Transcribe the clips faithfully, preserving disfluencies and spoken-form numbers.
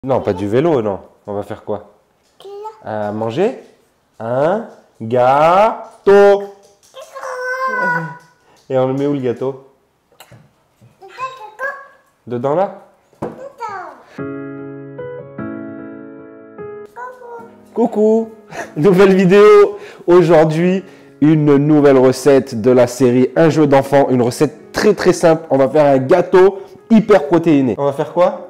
Non, pas du vélo, non. On va faire quoi? euh, Manger un gâteau. Et on le met où, le gâteau? Dedans, là? Coucou. Nouvelle vidéo. Aujourd'hui, une nouvelle recette de la série Un jeu d'enfant. Une recette très très simple. On va faire un gâteau hyper protéiné. On va faire quoi?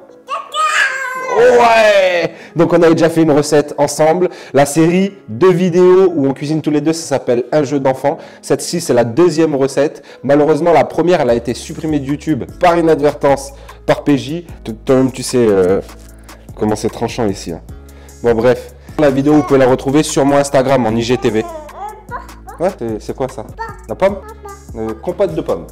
Ouais! Donc on avait déjà fait une recette ensemble. La série de vidéos où on cuisine tous les deux, ça s'appelle Un jeu d'enfant. Cette-ci, c'est la deuxième recette. Malheureusement, la première, elle a été supprimée de YouTube par inadvertance par P J. Toi-même, tu sais euh, comment c'est tranchant ici. Hein. Bon, bref. La vidéo, vous pouvez la retrouver sur mon Instagram en I G T V. Ouais, c'est quoi ça? La pomme? euh, Compote de pommes.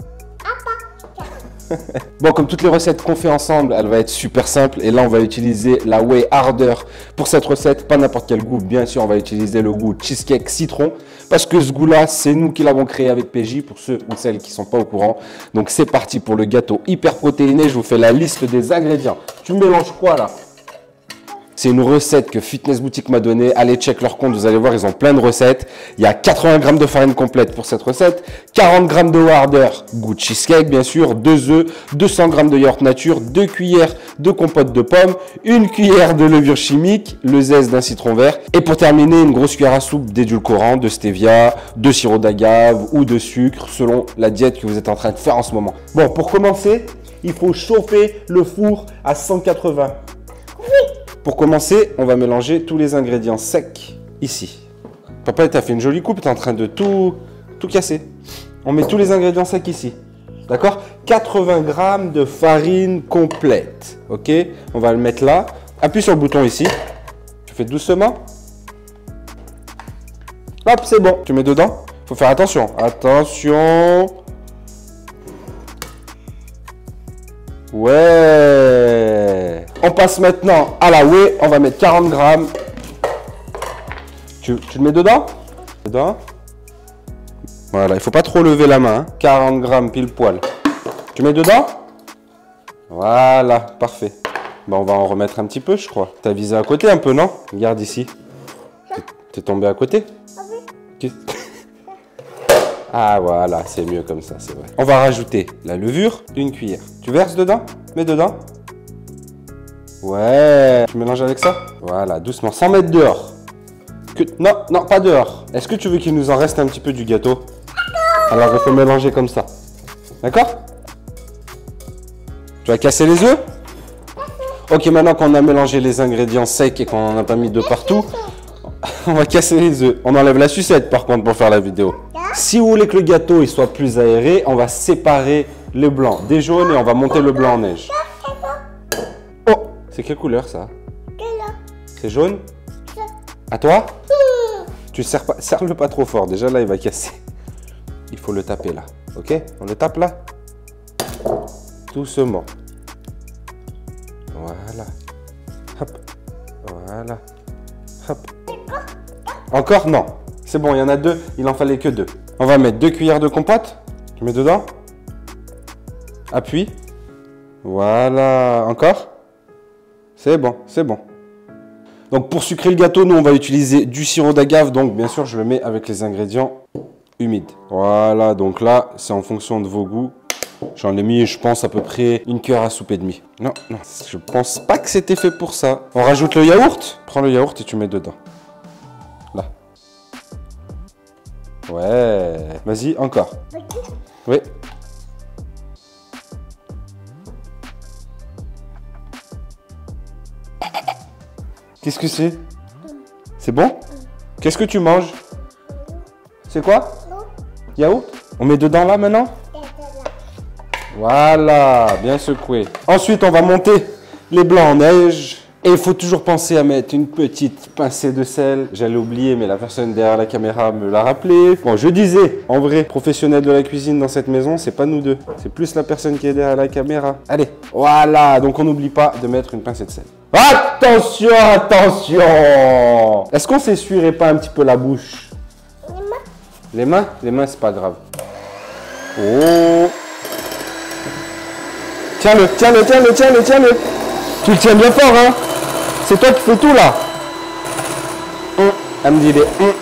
Bon, comme toutes les recettes qu'on fait ensemble, elle va être super simple. Et là, on va utiliser la Whey Harder pour cette recette. Pas n'importe quel goût, bien sûr, on va utiliser le goût cheesecake citron. Parce que ce goût-là, c'est nous qui l'avons créé avec P J, pour ceux ou celles qui ne sont pas au courant. Donc, c'est parti pour le gâteau hyper protéiné. Je vous fais la liste des ingrédients. Tu mélanges quoi, là? C'est une recette que Fitness Boutique m'a donnée. Allez, check leur compte, vous allez voir, ils ont plein de recettes. Il y a quatre-vingts grammes de farine complète pour cette recette, quarante grammes de Harder, goût cheesecake bien sûr, deux œufs, deux cents grammes de yaourt nature, deux cuillères de compote de pommes, une cuillère de levure chimique, le zeste d'un citron vert. Et pour terminer, une grosse cuillère à soupe d'édulcorant, de stevia, de sirop d'agave ou de sucre, selon la diète que vous êtes en train de faire en ce moment. Bon, pour commencer, il faut chauffer le four à cent quatre-vingts. Pour commencer, on va mélanger tous les ingrédients secs ici. Papa, tu as fait une jolie coupe, tu es en train de tout, tout casser. On met tous les ingrédients secs ici. D'accord? quatre-vingts grammes de farine complète. Ok? On va le mettre là. Appuie sur le bouton ici. Tu fais doucement. Hop, c'est bon. Tu mets dedans. Il faut faire attention. Attention. Ouais. On passe maintenant à la whey. On va mettre quarante grammes. Tu, tu le mets dedans? Dedans. Voilà, il faut pas trop lever la main. Hein. quarante grammes pile poil. Tu mets dedans? Voilà, parfait. Bon, on va en remettre un petit peu, je crois. T'as visé à côté un peu, non? Regarde ici. T'es tombé à côté? Ah voilà, c'est mieux comme ça, c'est vrai. On va rajouter la levure, une cuillère. Tu verses dedans? Mets dedans. Ouais. Tu mélanges avec ça? Voilà, doucement, sans mettre dehors. Que... Non, non, pas dehors. Est-ce que tu veux qu'il nous en reste un petit peu du gâteau? Alors il faut mélanger comme ça. D'accord? Tu vas casser les œufs? Ok, maintenant qu'on a mélangé les ingrédients secs et qu'on n'en a pas mis de partout, on va casser les œufs. On enlève la sucette par contre pour faire la vidéo. Si vous voulez que le gâteau il soit plus aéré, on va séparer le blanc des jaunes et on va monter le blanc en neige. Oh, c'est quelle couleur ça? C'est jaune? À toi? Tu serres pas, serre-le pas trop fort. Déjà là il va casser. Il faut le taper là. Ok? On le tape là. Doucement. Voilà. Hop. Voilà. Hop. Encore? Non. C'est bon, il y en a deux. Il en fallait que deux. On va mettre deux cuillères de compote. Tu mets dedans. Appuie. Voilà. Encore? C'est bon, c'est bon. Donc pour sucrer le gâteau, nous on va utiliser du sirop d'agave. Donc bien sûr, je le mets avec les ingrédients humides. Voilà, donc là, c'est en fonction de vos goûts. J'en ai mis, je pense, à peu près une cuillère à soupe et demie. Non, non, je pense pas que c'était fait pour ça. On rajoute le yaourt. Prends le yaourt et tu mets dedans. Là. Ouais. Vas-y, encore. Oui. Qu'est-ce que c'est? C'est bon? Qu'est-ce que tu manges? C'est quoi? Yaourt? On met dedans là maintenant? Voilà, bien secoué. Ensuite, on va monter les blancs en neige. Et il faut toujours penser à mettre une petite pincée de sel. J'allais oublier, mais la personne derrière la caméra me l'a rappelé. Bon, je disais, en vrai, professionnel de la cuisine dans cette maison, c'est pas nous deux. C'est plus la personne qui est derrière la caméra. Allez, voilà. Donc, on n'oublie pas de mettre une pincée de sel. Attention, attention! Est-ce qu'on s'essuierait pas un petit peu la bouche? Les mains. Les mains? Les mains, c'est pas grave. Oh! Tiens-le, tiens-le, tiens-le, tiens-le, tiens-le! Tu le tiens bien fort, hein. C'est toi qui fais tout, là. Hum. Elle me dit les hum.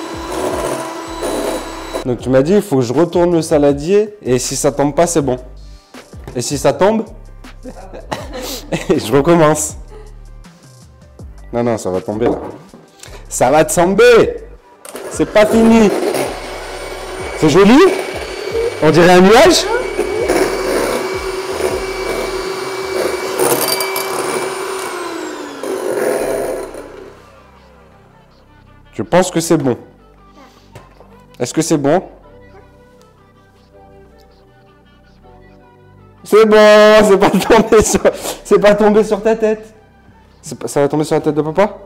Donc tu m'as dit, il faut que je retourne le saladier. Et si ça tombe pas, c'est bon. Et si ça tombe, je recommence. Non, non, ça va tomber, là. Ça va tomber. C'est pas fini. C'est joli? On dirait un nuage? Je pense que c'est bon. Est-ce que c'est bon? C'est bon, c'est pas tombé sur, c'est pas tombé sur ta tête. Pas, ça va tomber sur la tête de papa?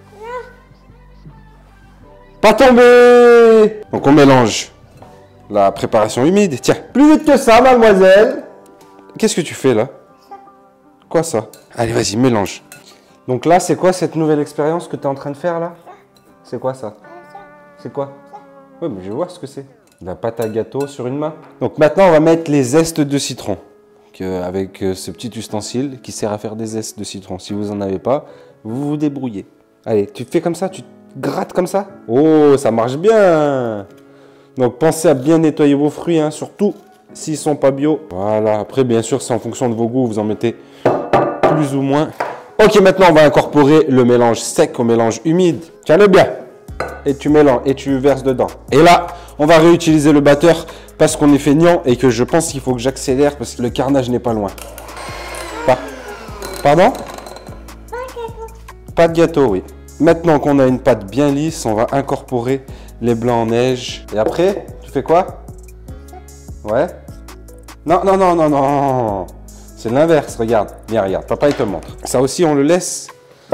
Pas tombé. Donc on mélange la préparation humide. Tiens, plus vite que ça, mademoiselle. Qu'est-ce que tu fais là? Quoi ça? Allez, vas-y, mélange. Donc là, c'est quoi cette nouvelle expérience que tu es en train de faire là? C'est quoi ça? C'est quoi? Oui, mais je vois ce que c'est. La pâte à gâteau sur une main. Donc maintenant, on va mettre les zestes de citron. Que, avec euh, ce petit ustensile qui sert à faire des zestes de citron. Si vous n'en avez pas, vous vous débrouillez. Allez, tu te fais comme ça, tu te grattes comme ça. Oh, ça marche bien. Donc pensez à bien nettoyer vos fruits, hein, surtout s'ils sont pas bio. Voilà, après bien sûr, c'est en fonction de vos goûts, vous en mettez plus ou moins. Ok, maintenant on va incorporer le mélange sec au mélange humide. Tiens-le bien. Et tu mélanges et tu verses dedans. Et là, on va réutiliser le batteur parce qu'on est feignant et que je pense qu'il faut que j'accélère parce que le carnage n'est pas loin. Pas. Pardon? Pas de gâteau, oui. Maintenant qu'on a une pâte bien lisse, on va incorporer les blancs en neige. Et après, tu fais quoi? Ouais. Non, non, non, non, non. C'est l'inverse, regarde. Viens, regarde. Papa, il te montre. Ça aussi, on le laisse.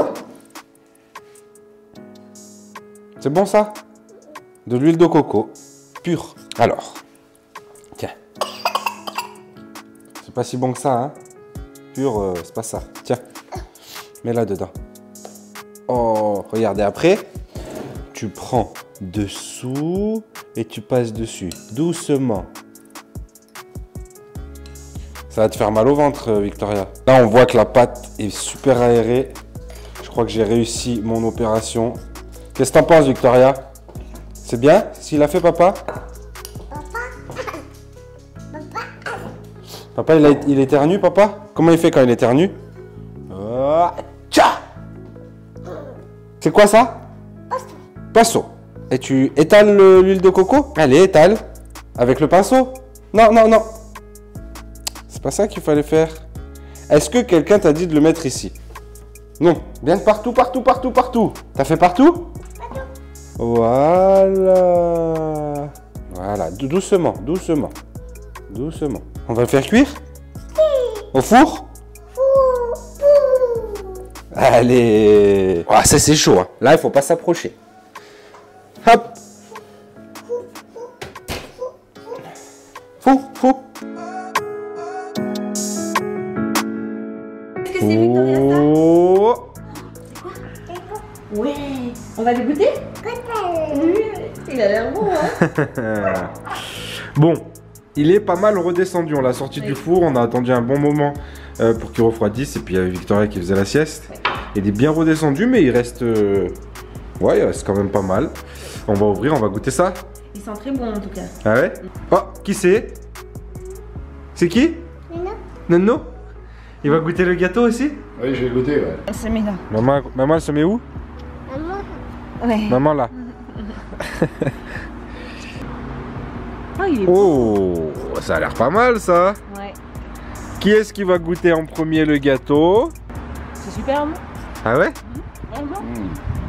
C'est bon, ça? De l'huile de coco. Pure. Alors. Tiens. C'est pas si bon que ça, hein? Pure, euh, c'est pas ça. Tiens. Mets-la dedans. Oh, regardez. Après, tu prends dessous et tu passes dessus. Doucement. Ça va te faire mal au ventre, Victoria. Là, on voit que la pâte est super aérée. Je crois que j'ai réussi mon opération. Qu'est-ce que t'en penses, Victoria? C'est bien s'il a fait, papa? Papa, il, a, il éternue, papa? Comment il fait quand il éternue? Oh, c'est quoi ça? Pinceau. Et tu étales l'huile de coco? Allez, étale. Avec le pinceau? Non, non, non. C'est pas ça qu'il fallait faire. Est-ce que quelqu'un t'a dit de le mettre ici? Non. Bien partout, partout, partout, partout. T'as fait partout? Partout. Voilà. Voilà. Doucement, doucement. Doucement. On va le faire cuire? Oui. Au four? Four. Allez. Ah, ça c'est chaud. Hein. Là, il faut pas s'approcher. Hop. Fou, fou. Qu'est-ce que c'est, Victoria, ça? Oh. C'est quoi? Ouais. On va le goûter? Oui. Il a l'air bon, hein? Bon, il est pas mal redescendu. On l'a sorti oui. du four. On a attendu un bon moment euh, pour qu'il refroidisse. Et puis il y avait Victoria qui faisait la sieste. Oui. Il est bien redescendu, mais il reste... Euh... Ouais, il reste quand même pas mal. On va ouvrir, on va goûter ça. Il sent très bon en tout cas. Ah ouais? Oh, qui c'est? C'est qui? Nano. Nano? Il va goûter le gâteau aussi? Oui, je vais goûter, ouais. Elle se met là. Maman, maman elle se met où? Maman. Ouais. Maman là. Oh, il est oh, ça a l'air pas mal ça. Ouais. Qui est-ce qui va goûter en premier le gâteau? C'est super bon. Ah ouais? Mmh. Mmh.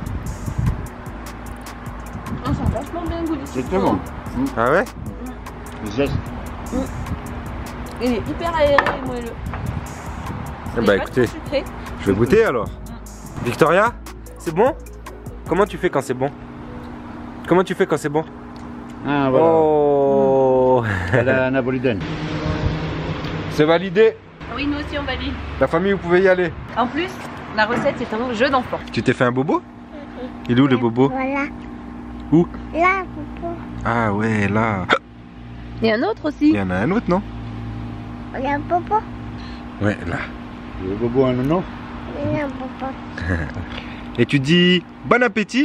Ah, ça a vachement bien goûté. C'est très bon. Mmh. Ah ouais? Le zeste. Mmh. Il est hyper aéré et moelleux. Eh bah écoutez, je vais goûter alors. Mmh. Victoria, c'est bon? Comment tu fais quand c'est bon? Comment tu fais quand c'est bon? Ah voilà. Oh. La napolitaine. C'est validé? Oui, nous aussi on valide. La famille, vous pouvez y aller. En plus, la recette c'est un jeu d'enfant. Tu t'es fait un bobo? Il est où le bobo? Voilà. Où? Là, bobo. Ah ouais, là. Il y a un autre aussi. Il y en a un autre, non? Il y a un bobo. Ouais, là. Le bobo, un nono? Non, papa. Et tu dis bon appétit.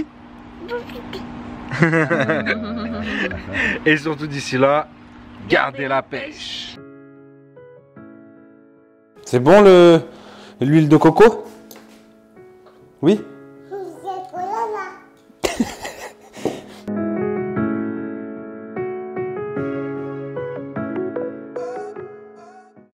Et surtout d'ici là, gardez la pêche. C'est bon le l'huile de coco? Oui?